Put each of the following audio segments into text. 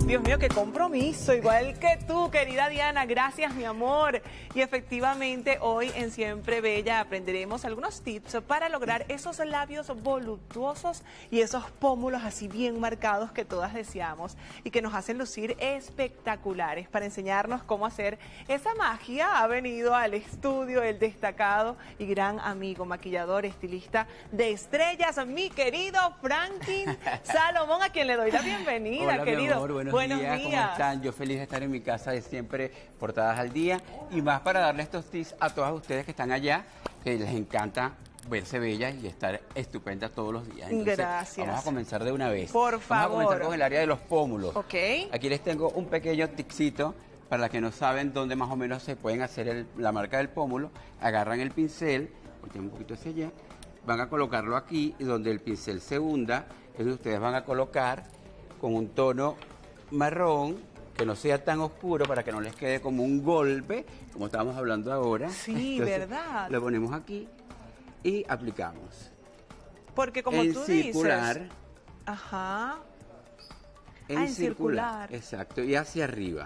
Dios mío, qué compromiso, igual que tú, querida Diana. Gracias, mi amor. Y efectivamente, hoy en Siempre Bella aprenderemos algunos tips para lograr esos labios voluptuosos y esos pómulos así bien marcados que todas deseamos y que nos hacen lucir espectaculares. Para enseñarnos cómo hacer esa magia ha venido al estudio el destacado y gran amigo, maquillador, estilista de estrellas, mi querido Franklin Salomón, a quien le doy la bienvenida. Hola, querido. Mi amor, buenos días, ¿cómo están? Yo feliz de estar en mi casa de Siempre Portadas al Día y más para darle estos tips a todas ustedes que están allá, que les encanta verse bellas y estar estupendas todos los días. Entonces, gracias. Vamos a comenzar de una vez. Por favor. Vamos a comenzar con el área de los pómulos. Ok. Aquí les tengo un pequeño tipcito para las que no saben dónde más o menos se pueden hacer la marca del pómulo. Agarran el pincel, voltean un poquito hacia allá, van a colocarlo aquí y donde el pincel se hunda, es donde ustedes van a colocar con un tono marrón, que no sea tan oscuro para que no les quede como un golpe, como estábamos hablando ahora. Sí, entonces, verdad. Lo ponemos aquí y aplicamos. Porque como en tú circular, dices... Ajá. en en circular. Exacto, y hacia arriba.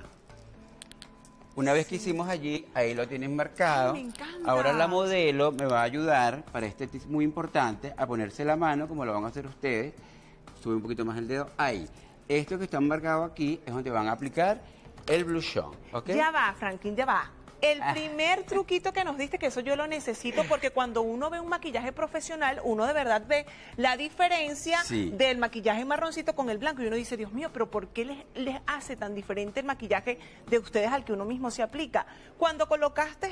Una vez que hicimos allí, ahí lo tienen marcado. Ay, me encanta. Ahora la modelo me va a ayudar, para este tip muy importante, a ponerse la mano, como lo van a hacer ustedes. Sube un poquito más el dedo, ahí. Esto que está marcado aquí es donde van a aplicar el blushón, ¿ok? Ya va, Franklin, ya va. El primer truquito que nos diste, que eso yo lo necesito, porque cuando uno ve un maquillaje profesional, uno de verdad ve la diferencia del maquillaje marroncito con el blanco. Y uno dice, Dios mío, pero ¿por qué les hace tan diferente el maquillaje de ustedes al que uno mismo se aplica? Cuando colocaste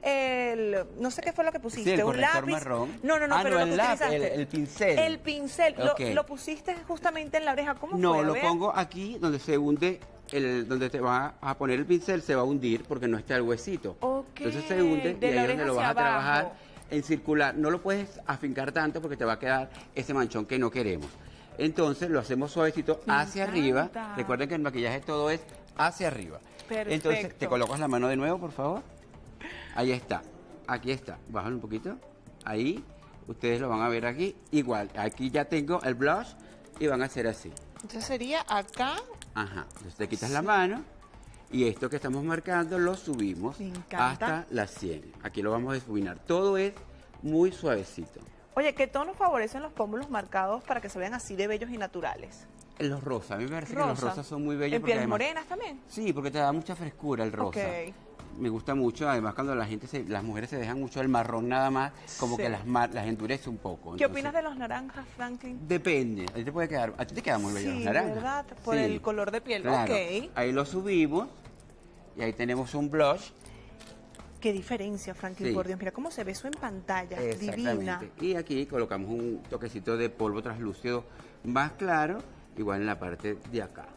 no sé qué fue lo que pusiste, sí, un lápiz. Marrón. No, pero el pincel. El pincel, okay. lo pusiste justamente en la oreja. ¿Cómo no, fue? lo pongo aquí donde se hunde. Donde te va a poner el pincel se va a hundir porque no está el huesito. Okay. Entonces se hunde y ahí es donde lo vas a trabajar en circular. No lo puedes afincar tanto porque te va a quedar ese manchón que no queremos. Entonces lo hacemos suavecito hacia arriba. Recuerden que el maquillaje todo es hacia arriba. Perfecto. Entonces te colocas la mano de nuevo, por favor. Ahí está. Aquí está. Bájalo un poquito. Ahí. Ustedes lo van a ver aquí. Igual. Aquí ya tengo el blush y van a hacer así. Entonces sería acá. Ajá, entonces te quitas la mano y esto que estamos marcando lo subimos hasta las 100. Aquí lo vamos a difuminar. Todo es muy suavecito. Oye, ¿qué tonos favorecen los pómulos marcados para que se vean así de bellos y naturales? Los rosas, a mí me parece que los rosas son muy bellos. ¿En pieles morenas también? Sí, porque te da mucha frescura el rosa. Okay. Me gusta mucho, además cuando las mujeres se dejan mucho el marrón nada más, como que las endurece un poco. Entonces, ¿qué opinas de los naranjas, Franklin? Depende, a ti te queda muy bello los naranjas. Sí, ¿verdad? Por el color de piel, claro. Ok. Ahí lo subimos y ahí tenemos un blush. Qué diferencia, Franklin, por Dios, mira cómo se ve eso en pantalla, divina. Y aquí colocamos un toquecito de polvo translúcido más claro, igual en la parte de acá.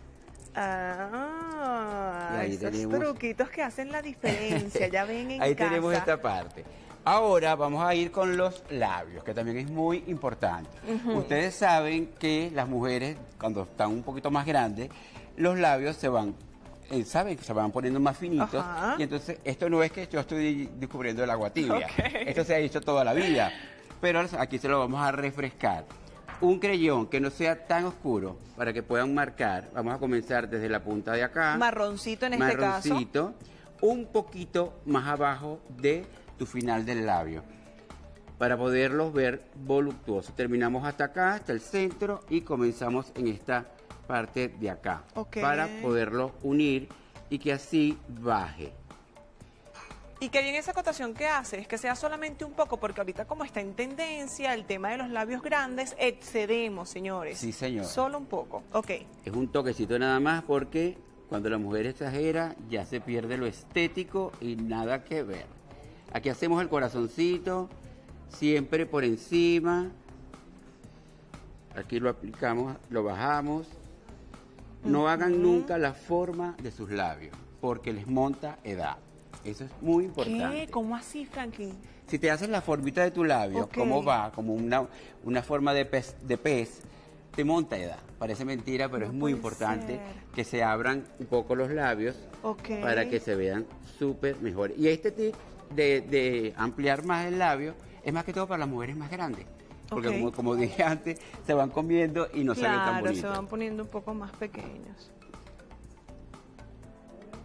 Esos truquitos que hacen la diferencia, ya ven en ahí casa. Tenemos esta parte. Ahora vamos a ir con los labios, que también es muy importante. Ustedes saben que las mujeres, cuando están un poquito más grandes, los labios se van poniendo más finitos. Y entonces esto no es que yo estoy descubriendo el agua tibia. Esto se ha hecho toda la vida. Pero aquí se lo vamos a refrescar. Un creyón que no sea tan oscuro para que puedan marcar. Vamos a comenzar desde la punta de acá. Marroncito en este caso. Marroncito. Un poquito más abajo de tu final del labio. Para poderlos ver voluptuosos. Terminamos hasta acá, hasta el centro y comenzamos en esta parte de acá. Para poderlo unir y que así baje. Y qué bien esa acotación que hace, es que sea solamente un poco, porque ahorita como está en tendencia el tema de los labios grandes, excedemos, señores. Sí, señor. Solo un poco, Es un toquecito nada más porque cuando la mujer exagera ya se pierde lo estético y nada que ver. Aquí hacemos el corazoncito, siempre por encima. Aquí lo aplicamos, lo bajamos. No hagan nunca la forma de sus labios, porque les monta edad. Eso es muy importante. ¿Qué? ¿Cómo así, Franklin? Si te haces la formita de tu labio, ¿cómo va? Como una forma de pez, te monta edad. Parece mentira, pero es muy importante que se abran un poco los labios para que se vean súper mejor. Y este tip de ampliar más el labio es más que todo para las mujeres más grandes. Porque como dije antes, se van comiendo y no se ven tan bonitos. Claro, se van poniendo un poco más pequeños.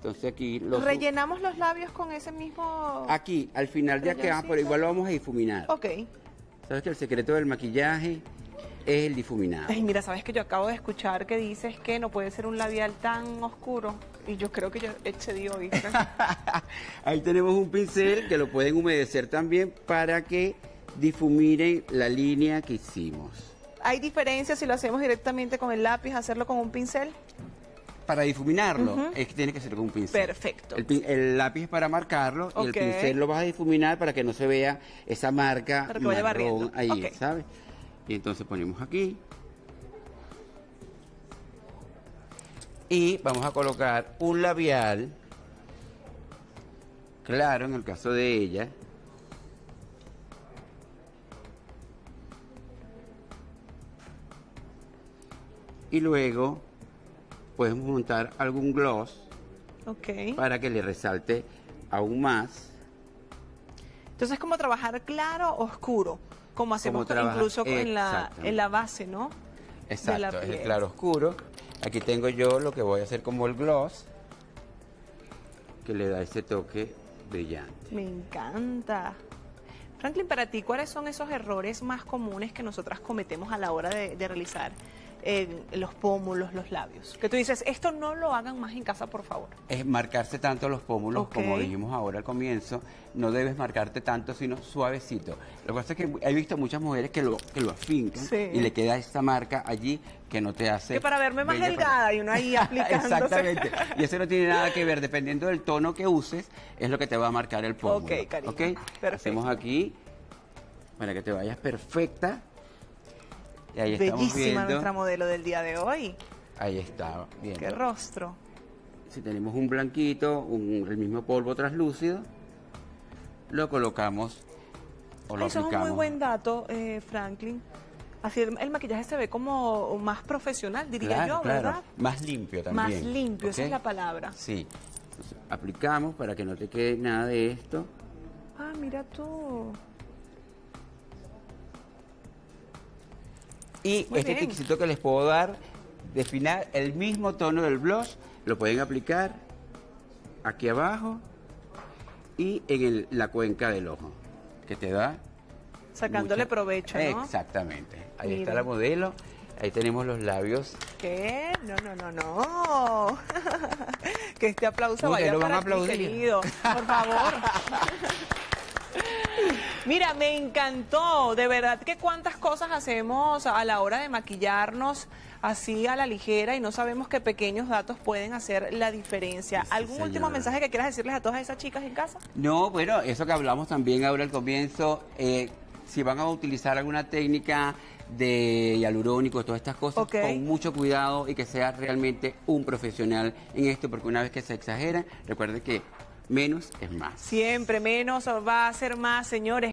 Entonces aquí los... ¿Rellenamos los labios con ese mismo...? Aquí, al final de acá, pero igual lo vamos a difuminar. Ok. ¿Sabes que el secreto del maquillaje es el difuminado? Ay, mira, sabes que yo acabo de escuchar que dices que no puede ser un labial tan oscuro. Y yo creo que yo excedí hoy. Ahí tenemos un pincel que lo pueden humedecer también para que difuminen la línea que hicimos. ¿Hay diferencia si lo hacemos directamente con el lápiz, hacerlo con un pincel? Para difuminarlo, es que tiene que ser con un pincel. Perfecto. El lápiz es para marcarlo y el pincel lo vas a difuminar para que no se vea esa marca para que vaya marrón barriendo. ahí, ¿sabes? Y entonces ponemos aquí. Y vamos a colocar un labial claro en el caso de ella. Y luego podemos montar algún gloss para que le resalte aún más. Entonces, ¿cómo trabajar claro o oscuro? Como hacemos incluso en la base, ¿no? Exacto, es el claro oscuro. Aquí tengo yo lo que voy a hacer como el gloss, que le da ese toque brillante. Me encanta. Franklin, para ti, ¿cuáles son esos errores más comunes que nosotras cometemos a la hora de realizar los pómulos, los labios? Que tú dices, esto no lo hagan más en casa, por favor. Es marcarse tanto los pómulos, como dijimos ahora al comienzo. No debes marcarte tanto, sino suavecito. Lo que pasa es que he visto muchas mujeres que lo afincan y le queda esta marca allí que no te hace... Que para verme más delgada y uno ahí aplicándose. Exactamente. Y eso no tiene nada que ver. Dependiendo del tono que uses, es lo que te va a marcar el pómulo. Ok, cariño. Perfecto. Hacemos aquí para que te vayas perfecta. Y ahí estamos Bellísima viendo nuestra modelo del día de hoy. Ahí está, viendo. Qué rostro. Si tenemos un blanquito, el mismo polvo translúcido, lo colocamos o lo aplicamos. Eso es un muy buen dato, Franklin. Así el maquillaje se ve como más profesional, diría yo, ¿verdad? Más limpio también. Más limpio, esa es la palabra. Sí. Entonces, aplicamos para que no te quede nada de esto. Ah, mira tú. Y este tiquecito que les puedo dar, de final, el mismo tono del blush, lo pueden aplicar aquí abajo y en la cuenca del ojo, que te da... Sacándole provecho, ¿no? Exactamente. Ahí está la modelo, ahí tenemos los labios. ¿Qué? No. Que este aplauso vaya para ti, querido. Por favor. Mira, me encantó, de verdad que cuántas cosas hacemos a la hora de maquillarnos así a la ligera y no sabemos que pequeños datos pueden hacer la diferencia. ¿Algún último mensaje que quieras decirles a todas esas chicas en casa? No, bueno, eso que hablamos también ahora al comienzo, si van a utilizar alguna técnica de hialurónico, todas estas cosas, con mucho cuidado y que sea realmente un profesional en esto, porque una vez que se exagera, recuerden que menos es más. Siempre menos va a ser más, señores.